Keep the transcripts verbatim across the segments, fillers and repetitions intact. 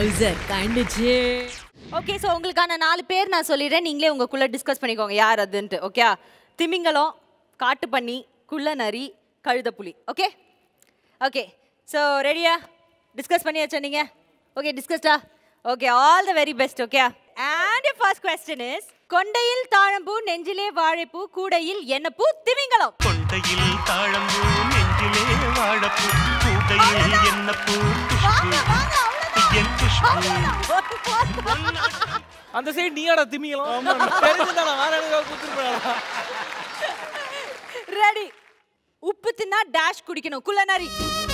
கண்டுச்சு. Okay, so உங்களுக்கான நாலு பேர் நான் சொல்லிடுறேன், நீங்களே உங்களுக்குள்ள டிஸ்கஸ் பண்ணிக்கோங்க யார் அதுன்ட்டு. ஓகே, திமிங்கலம், காட்டுப்பன்னி, குள்ளநரி, கழுதப்புலி. ஓகே ஓகே, சோ ரெடியா? டிஸ்கஸ் பண்ணியாச்சா நீங்க? ஓகே, டிஸ்கஸ்டா? Okay, all the very best. Okay, and your first question is கொண்டையில் தாழம்பூ நெஞ்சிலே வாழைப்பூ கூடையில் என்ன பூ? திமிங்கலம். கொண்டையில் தாழம்பூ நெஞ்சிலே வாழைப்பூ கூடையில் என்ன பூ? அந்த சைடு நீயாடா திமிங்கலம்? தெரிஞ்சுதானா வேற எனக்கு குத்துறடா. ரெடி? உப்பு தின்னா டாஷ் குடிக்கணும். குள்ளநரி.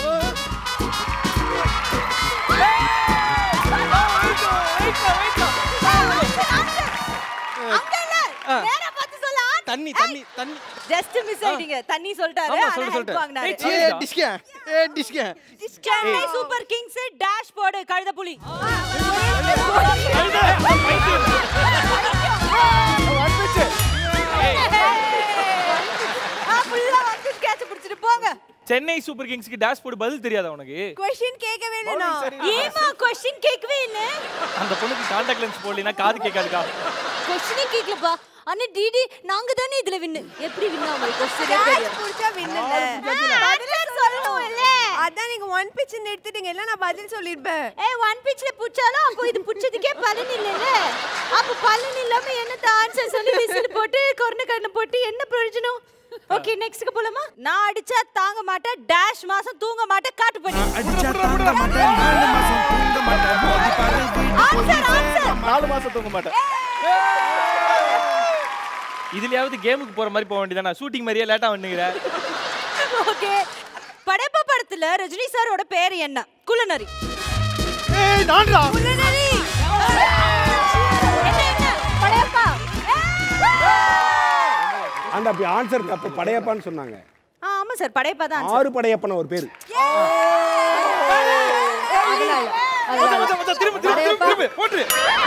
தண்ணி தண்ணி தண்ணி. ஜஸ்ட் மிஸ் ஆயிட்டீங்க. தண்ணி சொல்லிட்டாரு. ஆமா சொல்லு சொல்லிட்டாரு. ஏய் டிஸ்கே ஏய் டிஸ்கே சென்னை சூப்பர் கிங்ஸ் டாஷ் போடு கழுதப்புலி. வந்துச்சு. ஆ புல்லா வந்து கேட்ச் பிடிச்சிட்டு போங்க. சென்னை சூப்பர் கிங்ஸ்க்கு டாஷ் போடு பதில் தெரியாதா உனக்கு? क्वेश्चन கேட்கவே இல்ல நான். ஏமா क्वेश्चन கேட்கவே இல்ல? அந்த பொண்ணுக்கு கான்டாக்ட் லென்ஸ் போடலினா காது கேட்காதுக்கா. क्वेश्चन கேட்கலப்பா. அண்ணே டிடி நாங்க தானே இதுல வின். எப்படி வின் ஆகும்? क्वेश्चन தெரியும். புடிச்சா வின் இல்ல. பதில் சொல்லணும் இல்ல. அதான் நீங்க ஒன் பிட்ச் எடுத்துட்டீங்க. இல்ல நான் பதில் சொல்லிருப்பேன். ஏய் ஒன் பிட்ச்ல புடிச்சாலும் அப்போ இது புடிச்சதுக்கே பலன் இல்லல. அப்ப பலன் இல்லாம என்ன ஆன்சர் சொல்லி விசில் போட்டு கொர்ன கண்ணு போட்டு என்ன பிரயோஜனம்? ஓகே, நெக்ஸ்ட்க்கு போலாமா? நான் அடிச்சா தாங்க மாட்டேன் டாஷ் மாசம் தூங்க மாட்டேன் காட்டு பண்ணி. அடிச்சா தாங்க மாட்டேன் நாலு மாசம் தூங்க மாட்டேன் மோதி பாரு. Answer answer. நாலு மாசம் தூங்க மாட்டேன். இதுலயாவது கேமுக்கு போற மாதிரி போக வேண்டியதானா? ஷூட்டிங் மாதிரியே லேட்டா வந்துங்கற. ஓகே, படைப்பா படத்துல ரஜினி சாரோட பேர் என்ன? குள்ளநரி. ஏய் நான்டா குள்ளநரி. என்ன என்ன? படைப்பா. அந்த அப்படி ஆன்சர் தப்பு. படையப்பான்னு சொன்னாங்க. ஆமா சார், படைப்பா தான் ஆன்சர். ஆறு படையப்பன ஒரு பேர். மொத மொத மொத திரும்ப திரும்ப திரும்ப போடு.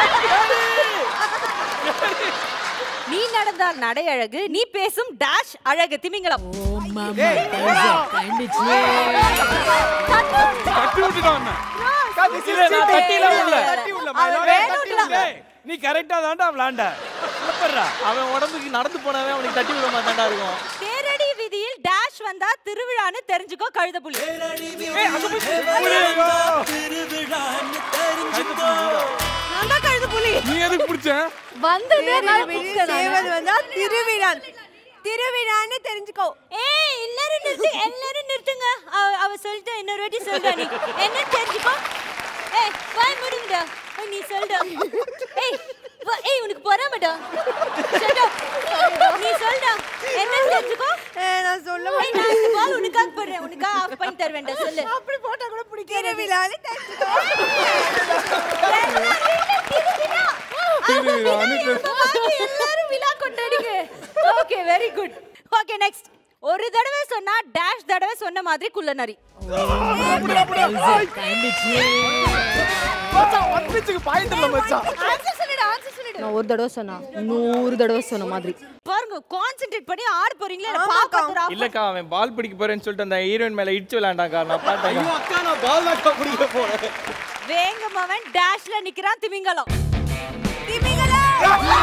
நீ நடந்தால் நடை அழகு, நீ பேசும் டாஷ் அழகு. திமிங்கலம். ஓ மாமா கண்டுச்சு. தட்டி விட்டுடான். இல்ல நான் தட்டில உள்ள. தட்டி உள்ள மேல. நீ கரெக்ட்டா தான்டா விளையாண்ட. சூப்பர்ரா. அவன் உடம்புக்கு நடந்து போனவே அவனுக்கு தட்டி விட மாட்டான்டா இருக்கும். தேரடி வீதியில் டாஷ் வந்தா திருவிழான்னு தெரிஞ்சுக்கோ கழுதப்புலி. ஏய் அங்க போய் திருவிழான்னு தெரிஞ்சுக்கோ. நான்டா கழுதப்புலி. நீ எதுக்கு புடிச்ச? வந்ததே நான் சேவல் வந்தா திருவிழா. திருவிழான்னு தெரிஞ்சுக்கோ. ஏய் எல்லாரும் நிறுத்து, எல்லாரும் நிறுத்துங்க. அவ சொல்லிட்டா இன்னொரு வாட்டி சொல்றா நீ. என்ன தெரிஞ்சுக்கோ? ஏய் வாய் மூடுங்கடா. நீ சொல்டா. ஏய் ஏய் உனக்கு பொறாமடா. சொல்டா. நீ சொல்டா. என்ன தெரிஞ்சுக்கோ? ஏய் நான் சொல்ல மாட்டேன். நான் இந்த பால் உனக்காக போடுறேன். உனக்கு ஆஃப் பண்ணி தருவேன்டா சொல்லு. அப்படி போட்டா கூட பிடிக்காது. திருவிழான்னு தெரிஞ்சுக்கோ. எல்லாரும் விழா கொண்டாடுங்க. Okay, very good. Okay, next. ஒரு தடவை சொன்னா டாஷ் தடவை சொன்ன மாதிரி குள்ளநரி. மச்சான் ஒன் பிட்ச்க்கு பாயிண்ட் இல்ல மச்சான். ஆன்சர் சொல்லுடா, ஆன்சர் சொல்லுடா. நான் ஒரு தடவை சொன்னா நூறு தடவை சொன்ன மாதிரி. பாருங்க, கான்சென்ட்ரேட் பண்ணி ஆட போறீங்களா? இல்ல பாக்கறதுடா. இல்லக்கா அவன் பால் பிடிக்க போறேன்னு சொல்லிட்டு அந்த ஹீரோயின் மேல இடிச்சு விளையாண்டாக்கா. நான் பார்த்தேன். ஐயோ அக்கா நான் பால் தான் பிடிக்க போறேன். வேங்கமவன் டாஷ்ல நிக்கறான். திமிங்கலம். திமிங்கலம்.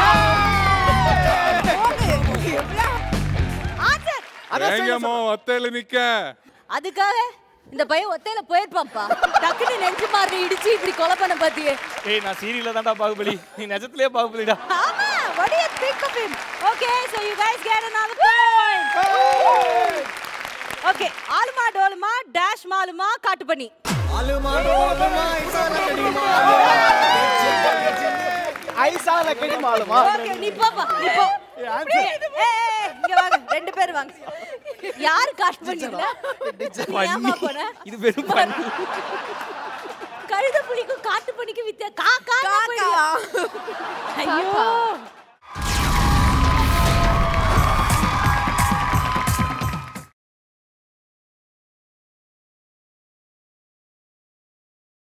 ஆன்சர். வேங்கமா ஒத்தையில நிக்க. அதுக்காக இந்த பையன் ஒத்தையில போயிருப்பான்ப்பா. டக்குனு நெஞ்சு மாறி இடிச்சு இப்படி கொலை பண்ண பாத்தியே. ஏய் நான் சீரியல்ல தான்டா பாகுபலி. நீ நிஜத்திலே பாகுபலிடா. ஆமா, what do you think of him? Okay, so you guys get another point. Okay, ஆலுமா டோலுமா டாஷ் மாலுமா காட்டு பண்ணி. ஆலுமா டோலுமா ஐசால கடிமா. ஐசால கடிமாலுமா. ஓகே, நீ போப்பா, நீ போ. ஏய் இங்க வாங்க, ரெண்டு பேர் வாங்க. யார் காட்டு பண்ணீங்களா? ஏமா போற? இது வெறும் பண்ணி. கழுதப்புலிக்கு காட்டு பண்ணிக்கு வித்தியா கா கா. ஐயோ